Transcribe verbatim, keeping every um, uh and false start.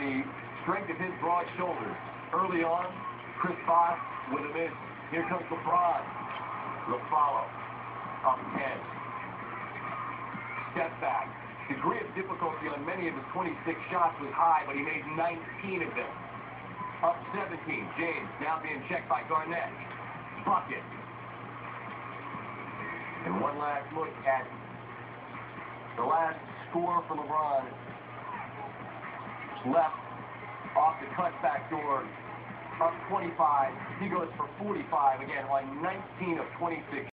the strength of his broad shoulders. Early on, Chris Bosh with a miss. Here comes LeBron. The follow. Up ten. Step back. Degree of difficulty on many of his twenty-six shots was high, but he made nineteen of them. Up seventeen. James now being checked by Garnett. Bucket. And one last look at the last score for LeBron. Left off the cutback door. Up twenty-five. He goes for forty-five again on nineteen of twenty-six.